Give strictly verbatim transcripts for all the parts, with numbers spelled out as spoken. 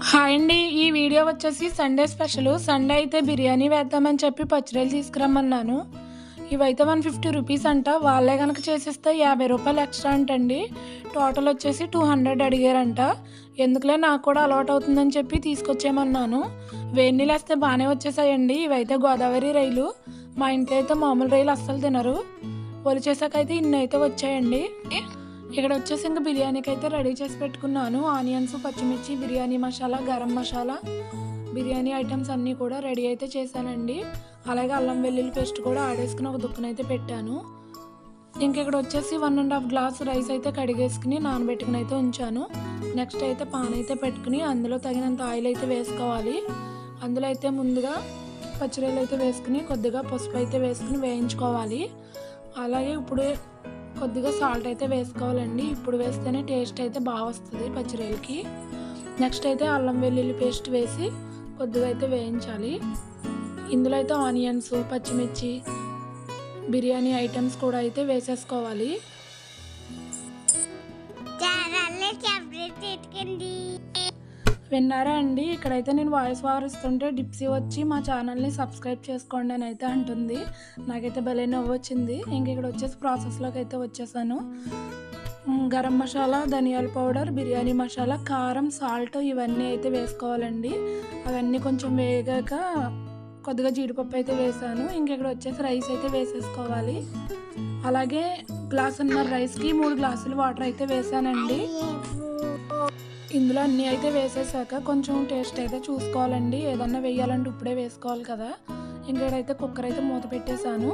Hi అండి. ఈ video వచ్చేసి సండే స్పెషల్. సండే అయితే బిర్యానీ వేద్దామని చెప్పి పచ్చిరొయ్యలు తీసుకురమ్మన్నాను. ఇవైతే వన్ ఫిఫ్టీ రూపీస్ అంట. వాళ్ళే కనుక చేసిస్తే యాభై రూపాయలు ఎక్స్ట్రా అంటండి. టోటల్ వచ్చేసి టూ హండ్రెడ్ అడిగారంట. ఎందుకులే నాకు కూడా అలవాటు అవుతుందని చెప్పి తీసుకొచ్చేయమన్నాను. వేడి నీళ్ళు వేస్తే బాగానే వచ్చేసాయండి. ఇవైతే గోదావరి రైలు. మా ఇంట్లో అయితే మామూలు రైలు అస్సలు తినరు. ఒలి చేసాకైతే ఇన్ని అయితే వచ్చాయండి. ఇక్కడ వచ్చేసి ఇంకా బిర్యానీకి అయితే రెడీ చేసి పెట్టుకున్నాను. ఆనియన్స్, పచ్చిమిర్చి, బిర్యానీ మసాలా, గరం మసాలా, బిర్యానీ ఐటమ్స్ అన్నీ కూడా రెడీ అయితే చేశానండి. అలాగే అల్లం వెల్లుల్లి పేస్ట్ కూడా ఆడేసుకుని ఒక దుక్కునైతే పెట్టాను. ఇంక ఇక్కడ వచ్చేసి one and half glass rice అయితే కడిగేసుకుని నానబెట్టుకుని అయితే ఉంచాను. నెక్స్ట్ అయితే పాన్ అయితే పెట్టుకుని అందులో తగినంత ఆయిల్ అయితే వేసుకోవాలి. అందులో అయితే ముందుగా పచ్చిరొయ్యలు అయితే వేసుకుని కొద్దిగా పసుపు అయితే వేసుకుని వేయించుకోవాలి. అలాగే ఇప్పుడు కొద్దిగా సాల్ట్ అయితే వేసుకోవాలండి. ఇప్పుడు వేస్తేనే టేస్ట్ అయితే బాగా వస్తుంది పచ్చిరొయ్యలకి. నెక్స్ట్ అయితే అల్లం వెల్లుల్లి పేస్ట్ వేసి కొద్దిగా అయితే వేయించాలి. ఇందులో అయితే ఆనియన్స్, పచ్చిమిర్చి, బిర్యానీ ఐటమ్స్ కూడా అయితే వేసేసుకోవాలి. విన్నారా అండి? ఇక్కడైతే నేను వాయిస్ ఓవర్ ఇస్తుంటే డిప్సీ వచ్చి మా ఛానల్ని సబ్స్క్రైబ్ చేసుకోండి అని అయితే అంటుంది. నాకైతే భలే నవ్వు వచ్చింది. ఇంక ఇక్కడ వచ్చేసి ప్రాసెస్లోకి అయితే వచ్చేసాను. గరం మసాలా, ధనియాల పౌడర్, బిర్యానీ మసాలా, కారం, సాల్ట్ ఇవన్నీ అయితే వేసుకోవాలండి. అవన్నీ కొంచెం వేగాక కొద్దిగా జీడిపప్పు అయితే వేసాను. ఇంక ఇక్కడ వచ్చేసి రైస్ అయితే వేసేసుకోవాలి. అలాగే గ్లాసున్నర రైస్కి మూడు గ్లాసులు వాటర్ అయితే వేసానండి. ఇందులో అన్నీ అయితే వేసేసాక కొంచెం టేస్ట్ అయితే చూసుకోవాలండి. ఏదన్నా వేయాలంటే ఇప్పుడే వేసుకోవాలి కదా. ఇంకేడైతే కుక్కర్ అయితే మూత పెట్టేశాను.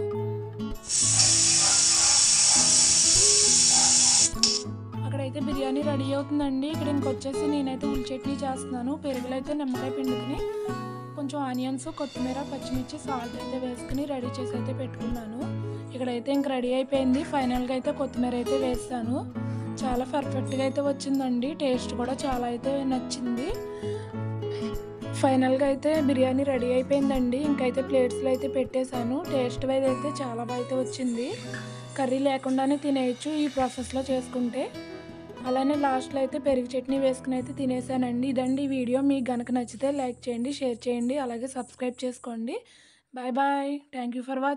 అక్కడైతే బిర్యానీ రెడీ అవుతుందండి. ఇక్కడ ఇంకొచ్చేసి నేనైతే ఉల్లి చట్నీ చేస్తున్నాను. పెరుగులో అయితే నిమ్మకాయ పిండుకుని కొంచెం ఆనియన్స్, కొత్తిమీర, పచ్చిమిర్చి, సాల్ట్ అయితే వేసుకుని రెడీ చేసి అయితే పెట్టుకున్నాను. ఇక్కడైతే ఇంక రెడీ అయిపోయింది. ఫైనల్గా అయితే కొత్తిమీర అయితే వేస్తాను. చాలా పర్ఫెక్ట్గా అయితే వచ్చిందండి. టేస్ట్ కూడా చాలా అయితే నచ్చింది. ఫైనల్గా అయితే బిర్యానీ రెడీ అయిపోయిందండి. ఇంకైతే ప్లేట్స్లో అయితే పెట్టేశాను. టేస్ట్ వైజ్ అయితే చాలా బాగా అయితే వచ్చింది. కర్రీ లేకుండానే తినేయచ్చు ఈ ప్రాసెస్లో చేసుకుంటే. అలానే లాస్ట్లో అయితే పెరుగు చట్నీ వేసుకుని అయితే తినేసానండి. ఇదండి వీడియో. మీకు కనుక నచ్చితే లైక్ చేయండి, షేర్ చేయండి, అలాగే సబ్స్క్రైబ్ చేసుకోండి. Bye bye. Thank you for watching.